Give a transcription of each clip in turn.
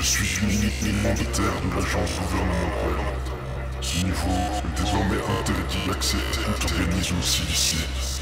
suis uniquement de terre de l'agence gouvernementale. Ce niveau est désormais interdit d'accès à tout organisme civilisé.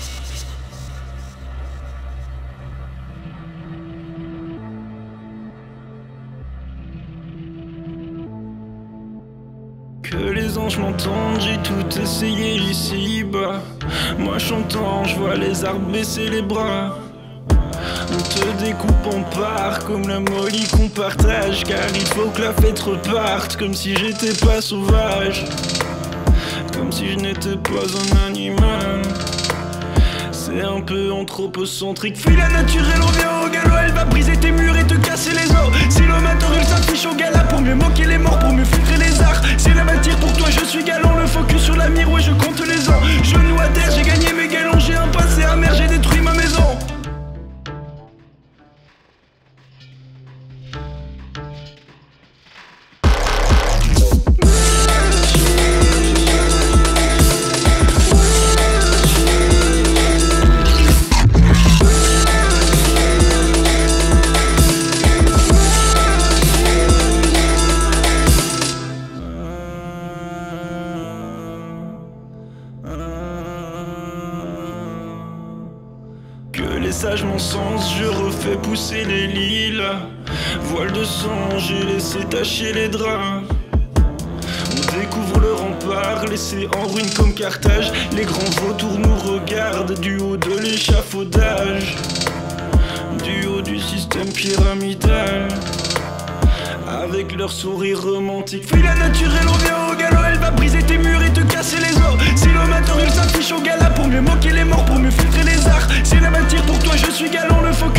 Que les anges m'entendent, j'ai tout essayé ici-bas. Moi chantant, je vois les arbres baisser les bras. On te découpe en parts comme la molly qu'on partage, car il faut que la fête reparte, comme si j'étais pas sauvage, comme si je n'étais pas un animal. C'est un peu anthropocentrique. Fuis la nature, elle revient au galop. Elle va briser tes murs et te casser les os. Si l'amateur il s'affiche au gala pour mieux moquer les morts, pour mieux filtrer les arts. C'est la matière pour toi, je suis galant. Le focus sur la mire, ouais je compte les ans. Genoux à terre, j'ai gagné mes galons. J'ai un passé amer, j'ai détruit ma maison. Que les sages m'encensent, je refais pousser les lilas. Voile de sang, j'ai laissé tacher les draps. On découvre le rempart, laissé en ruine comme Carthage. Les grands vautours nous regardent du haut de l'échafaudage, du haut du système pyramidal, avec leur sourire romantique. Fuis la nature, elle revient au galop. Elle va briser tes murs et te casser les os. Si l'amateur il s'affiche au gala pour mieux moquer les morts, pour mieux filtrer les arts. C'est la matière pour toi, je suis galant. Le focus